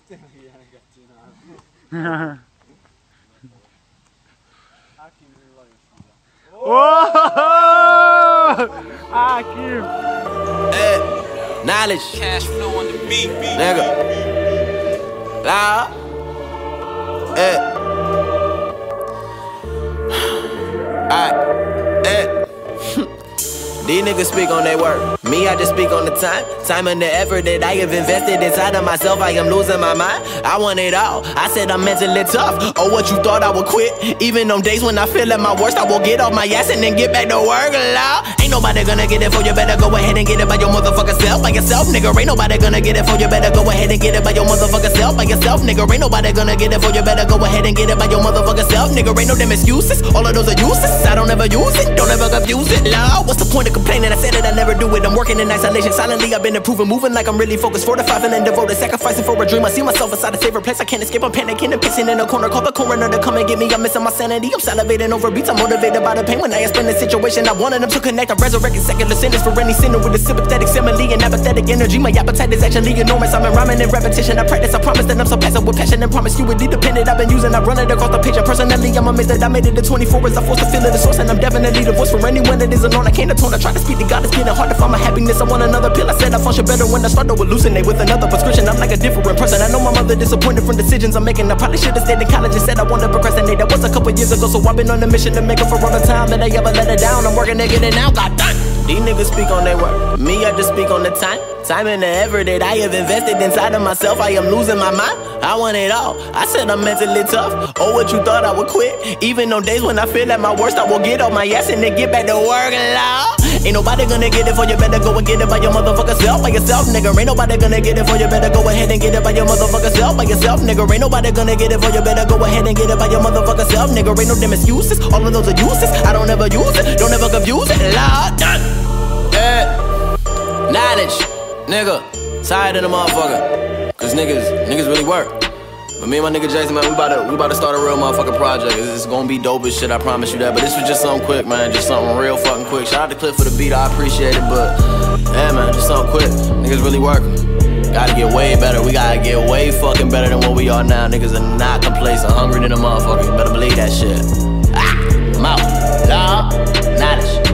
Hakim. Knowledge. Cash flow on the beat, Nigga. Loud. Alright. These niggas speak on their word. Me, I just speak on the time and the effort that I have invested inside of myself. I am losing my mind. I want it all. I said I'm mentally tough. Oh, what you thought I would quit? Even on days when I feel at my worst, I will get off my ass and then get back to work. Loud. Ain't nobody gonna get it for you. Better go ahead and get it by your motherfucking self. By yourself, nigga. Ain't nobody gonna get it for you. Better go ahead and get it by your motherfucking self. By yourself, nigga. Ain't nobody gonna get it for you. Better go ahead and get it by your motherfucking self, nigga. Ain't no damn excuses. All of those are useless. I don't ever use it. Don't ever confuse it. Loud. What's the point of complaining? I said it, I never do it. I'm working in isolation. Silently, I've been improving. Moving like I'm really focused. Fortified and devoted. Sacrificing for a dream. I see myself inside a favorite place. I can't escape. I'm panicking and pissing in a corner. Call the coroner to come and get me. I'm missing my sanity. I'm salivating over beats. I'm motivated by the pain. When I explain the situation, I wanted them to connect. I'm resurrecting secular sinners for any sinner with a sympathetic simile and apathetic energy. My appetite is actually enormous. I'm in rhyming and repetition. I practice. I promise that I'm so passive with passion and promise you would be dependent. I've been using. I run it across the page. And personally, I'm amazed that I made it to 24 as I forced to feel it. The source, and I'm definitely the voice for anyone that isn't on. I can't atone. I try to speak to God. It's getting hard to find my happiness. I want another pill. I said I function better when I start to hallucinate with another prescription. I'm like a different person. I know my mother disappointed from decisions I'm making. I probably should have stayed in college and said I want to procrastinate. That was a couple years ago, so I've been on a mission to make up for all the time that I ever let it down. I'm working to get it now. God damn. These niggas speak on their word. Me, I just speak on the time and the effort that I have invested inside of myself. I am losing my mind. I want it all. I said I'm mentally tough. Oh, what you thought I would quit? Even on days when I feel at my worst, I will get off my ass and then get back to work. Loud. Ain't nobody gonna get it for you. Better go and get it by your motherfucking self. By yourself, nigga. Ain't nobody gonna get it for you. Better go ahead and get it by your motherfucking self. By yourself, nigga. Ain't nobody gonna get it for you. Better go ahead and get it by your motherfucking self, nigga. Ain't no damn excuses. All of those are useless. I don't ever use it. Don't ever confuse it. Loud. Knowledge, nigga. Tired of the motherfucker. Cause niggas really work. But me and my nigga Jason, man, we about to start a real motherfucking project. It's gonna be dope as shit, I promise you that. But this was just something quick, man. Just something real fucking quick. Shout out to Cliff for the beat, I appreciate it. But yeah, man, just something quick. Niggas really working. Gotta get way better. We gotta get way fucking better than what we are now. Niggas are not complacent, hungry than a motherfucker. You better believe that shit. I'm out. Knowledge.